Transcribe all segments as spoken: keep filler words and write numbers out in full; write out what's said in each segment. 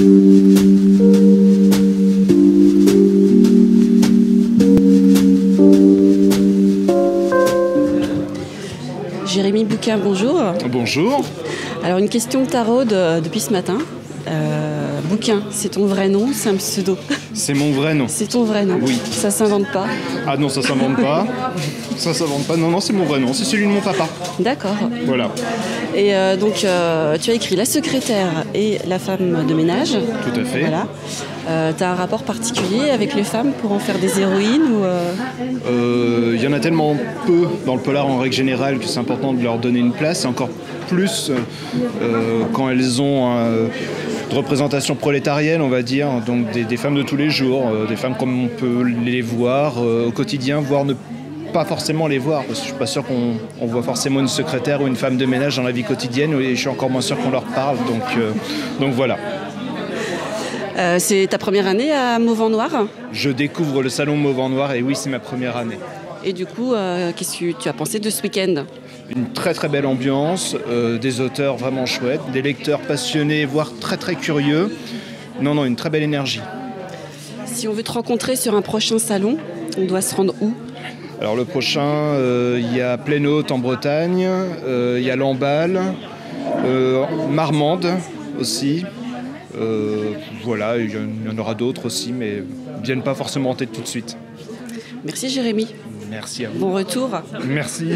Jérémy Bouquin, bonjour. Bonjour. Alors une question de tarot de, depuis ce matin. Euh, Bouquin, c'est ton vrai nom, c'est un pseudo? C'est mon vrai nom. C'est ton vrai nom? Oui. Ça s'invente pas? Ah non, ça s'invente pas. Ça s'invente pas. Non, non, c'est mon vrai nom. C'est celui de mon papa. D'accord. Voilà. Et euh, donc, euh, tu as écrit la secrétaire et la femme de ménage. Tout à fait. Voilà. Euh, tu as un rapport particulier avec les femmes pour en faire des héroïnes ou euh... Euh, y en a tellement peu dans le polar en règle générale que c'est important de leur donner une place. Et encore plus euh, quand elles ont euh, de représentation prolétarienne, on va dire. Donc des, des femmes de tous les jours, euh, des femmes comme on peut les voir euh, au quotidien, voire ne pas forcément les voir, parce que je suis pas sûr qu'on on voit forcément une secrétaire ou une femme de ménage dans la vie quotidienne, et je suis encore moins sûr qu'on leur parle, donc, euh, donc voilà. Euh, c'est ta première année à Mauvent Noir? Je découvre le salon Mauvent Noir, et oui, c'est ma première année. Et du coup, euh, qu'est-ce que tu as pensé de ce week-end? Une très très belle ambiance, euh, des auteurs vraiment chouettes, des lecteurs passionnés, voire très très curieux. Non, non, une très belle énergie. Si on veut te rencontrer sur un prochain salon, on doit se rendre où? Alors le prochain, euh, il y a Plaine-Haute en Bretagne, euh, il y a Lamballe, euh, Marmande aussi. Euh, voilà, il y en aura d'autres aussi, mais ne viennent pas forcément en tête tout de suite. Merci Jérémy. Merci à vous. Bon retour. Merci.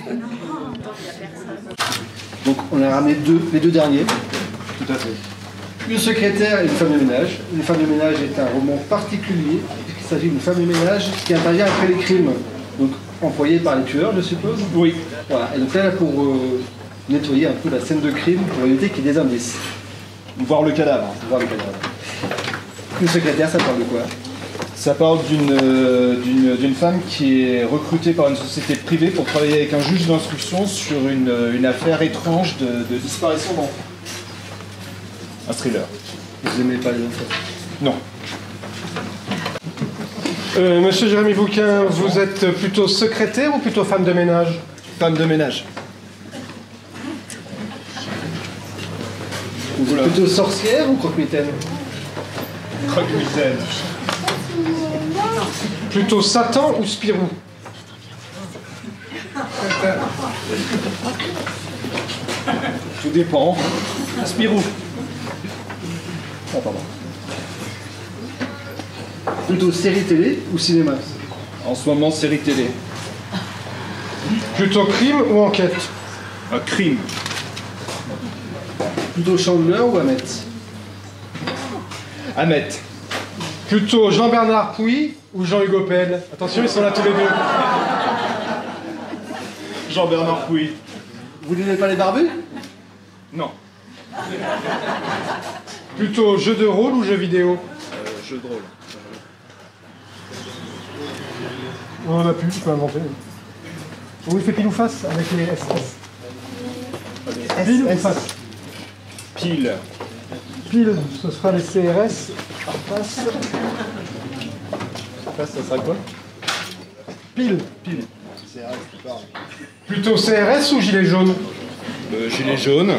Donc on a ramené deux, les deux derniers. Tout à fait. Une secrétaire et une femme de ménage. Une femme de ménage est un roman particulier, puisqu'il s'agit d'une femme de ménage qui intervient après les crimes. Donc employée par les tueurs, je suppose. Oui. Voilà. Et donc là, pour euh, nettoyer un peu la scène de crime, pour éviter qu'il y ait des indices. Voir le cadavre. Voir le cadavre. Une secrétaire, ça parle de quoi? Ça parle d'une, euh, d'une, d'une femme qui est recrutée par une société privée pour travailler avec un juge d'instruction sur une, une affaire étrange de, de disparition d'enfants. Un thriller. Vous n'aimez pas les enfants? Non. Euh, Monsieur Jérémy Bouquin, vous êtes plutôt secrétaire ou plutôt femme de ménage? Femme de ménage. Oula. Plutôt sorcière ou croque-mitaine? Croque-mitaine. Plutôt Satan ou Spirou? Tout dépend. Spirou. Ah, pardon. Plutôt série télé ou cinéma? En ce moment, série télé. Plutôt crime ou enquête? Un crime. Plutôt Chandler ou Hamet? Hamet. Plutôt Jean-Bernard Pouy ou Jean-Hugo Pell? Attention, ils sont là tous les deux. Jean-Bernard Pouy. Vous n'aimez pas les barbus? Non. Plutôt jeu de rôle ou jeu vidéo? Euh, jeu de rôle. On en a plus, tu peux inventer. Oui, fait pile ou face avec les S S. Pile ou face? Pile. Pile, ce sera les C R S. Face. Face, ça sera quoi? Pile. Pile. Plutôt C R S ou gilet jaune? Le gilet jaune.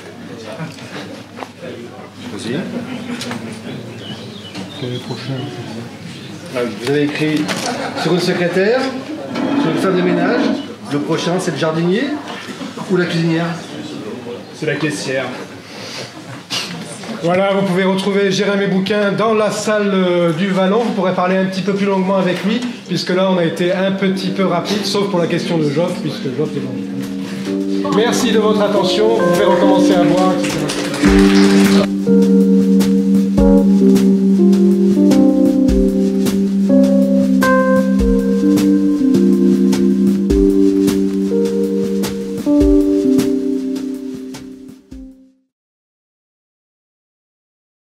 Vas-y. Quel est le prochain? Vous avez écrit sur une secrétaire, sur une femme de ménage. Le prochain, c'est le jardinier ou la cuisinière? C'est la caissière. Voilà, vous pouvez retrouver Jérémy Bouquin dans la salle euh, du Vallon. Vous pourrez parler un petit peu plus longuement avec lui, puisque là, on a été un petit peu rapide, sauf pour la question de Joffre, puisque Joffre est bon. Merci de votre attention. Vous pouvez recommencer à boire, et cetera